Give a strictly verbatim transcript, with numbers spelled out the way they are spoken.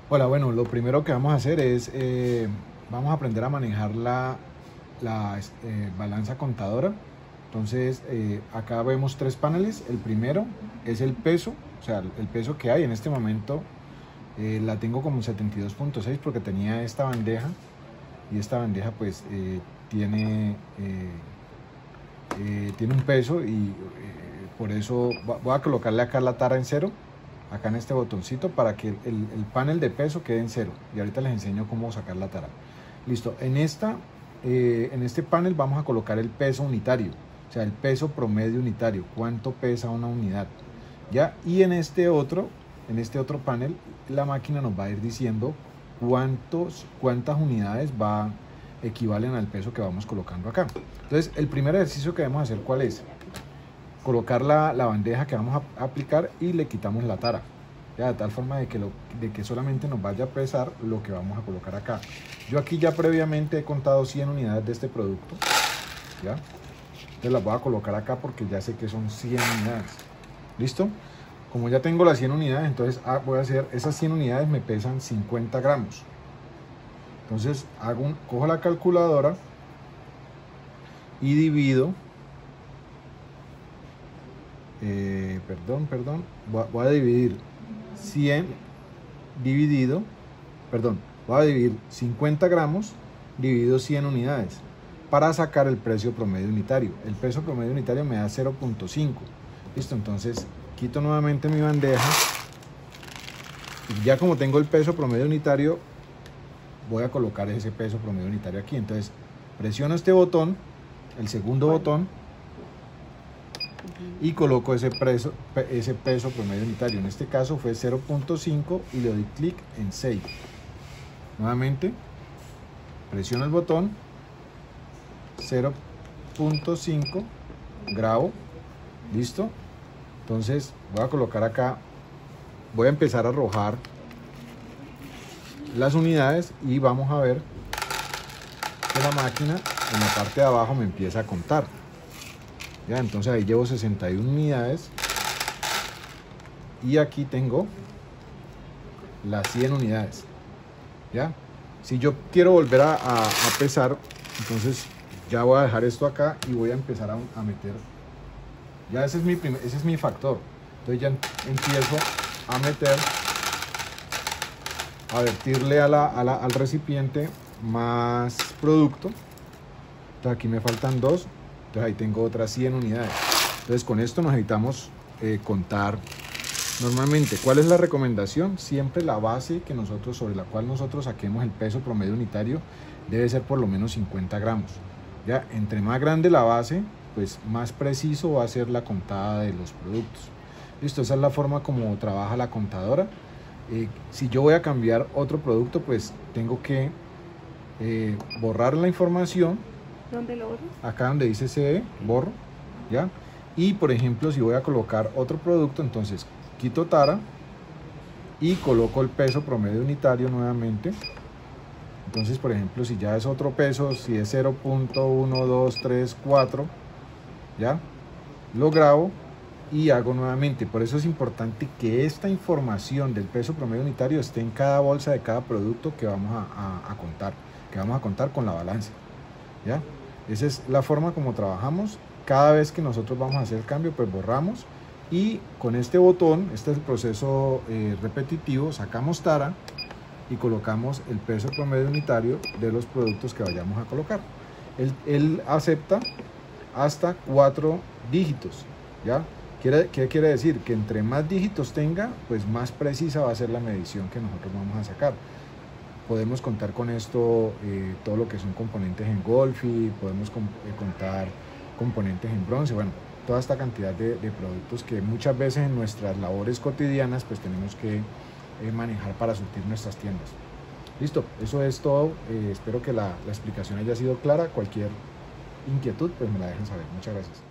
Hola, bueno, lo primero que vamos a hacer es, eh, vamos a aprender a manejar la, la eh, balanza contadora. Entonces, eh, acá vemos tres paneles. El primero es el peso, o sea, el peso que hay en este momento. Eh, la tengo como setenta y dos punto seis porque tenía esta bandeja y esta bandeja pues eh, tiene, eh, eh, tiene un peso y eh, por eso voy a colocarle acá la tara en cero, acá en este botoncito, para que el, el panel de peso quede en cero, y ahorita les enseño cómo sacar la tara. Listo, en, esta, eh, en este panel vamos a colocar el peso unitario, o sea, el peso promedio unitario, cuánto pesa una unidad, ¿ya? Y en este otro, en este otro panel, la máquina nos va a ir diciendo cuántos, cuántas unidades va, equivalen al peso que vamos colocando acá. Entonces, el primer ejercicio que debemos hacer, ¿cuál es? Colocar la, la bandeja que vamos a aplicar y le quitamos la tara, ya, de tal forma de que, lo, de que solamente nos vaya a pesar lo que vamos a colocar acá. Yo aquí ya previamente he contado cien unidades de este producto, ¿ya? Entonces las voy a colocar acá porque ya sé que son cien unidades. ¿Listo? Como ya tengo las cien unidades, entonces voy a hacer, esas cien unidades me pesan cincuenta gramos. Entonces hago un, cojo la calculadora y divido, eh, perdón, perdón, voy a, voy a dividir cien dividido, perdón, voy a dividir cincuenta gramos dividido cien unidades para sacar el precio promedio unitario. El peso promedio unitario me da cero punto cinco. Listo, entonces quito nuevamente mi bandeja y ya como tengo el peso promedio unitario, voy a colocar ese peso promedio unitario aquí. Entonces presiono este botón, el segundo botón, y coloco ese peso, ese peso promedio unitario. En este caso fue cero punto cinco y le doy clic en Save. Nuevamente presiono el botón, cero punto cinco, grabo, listo. Entonces voy a colocar acá, voy a empezar a arrojar las unidades y vamos a ver que la máquina en la parte de abajo me empieza a contar. Ya, entonces ahí llevo sesenta y una unidades y aquí tengo las cien unidades. ¿Ya? Si yo quiero volver a, a, a pesar, entonces ya voy a dejar esto acá y voy a empezar a, a meter. Ya ese es mi primer, ese es mi factor. Entonces ya empiezo a meter, a vertirle a la, a la, al recipiente más producto. Entonces aquí me faltan dos. Entonces ahí tengo otras cien unidades. Entonces con esto necesitamos eh, contar. Normalmente, ¿cuál es la recomendación? Siempre la base que nosotros, sobre la cual nosotros saquemos el peso promedio unitario, debe ser por lo menos cincuenta gramos. Ya, entre más grande la base, pues más preciso va a ser la contada de los productos. Listo, esa es la forma como trabaja la contadora. Eh, si yo voy a cambiar otro producto, pues tengo que eh, borrar la información. ¿Dónde lo borro? Acá donde dice C E, borro, ¿ya? Y por ejemplo, si voy a colocar otro producto, entonces quito tara y coloco el peso promedio unitario nuevamente. Entonces, por ejemplo, si ya es otro peso, si es cero punto uno dos tres cuatro, ¿ya? Lo grabo y hago nuevamente. Por eso es importante que esta información del peso promedio unitario esté en cada bolsa de cada producto que vamos a, a, a contar, que vamos a contar con la balanza, ¿ya? Esa es la forma como trabajamos. Cada vez que nosotros vamos a hacer el cambio, pues borramos y con este botón, este es el proceso eh, repetitivo, sacamos tara y colocamos el peso promedio unitario de los productos que vayamos a colocar. Él, él acepta hasta cuatro dígitos, ¿ya? ¿Quiere, ¿Qué quiere decir? Que entre más dígitos tenga, pues más precisa va a ser la medición que nosotros vamos a sacar. Podemos contar con esto eh, todo lo que son componentes en Golfi, podemos com eh, contar componentes en bronce, bueno, toda esta cantidad de, de productos que muchas veces en nuestras labores cotidianas pues tenemos que eh, manejar para surtir nuestras tiendas. Listo, eso es todo. Eh, espero que la, la explicación haya sido clara. Cualquier inquietud pues me la dejen saber. Muchas gracias.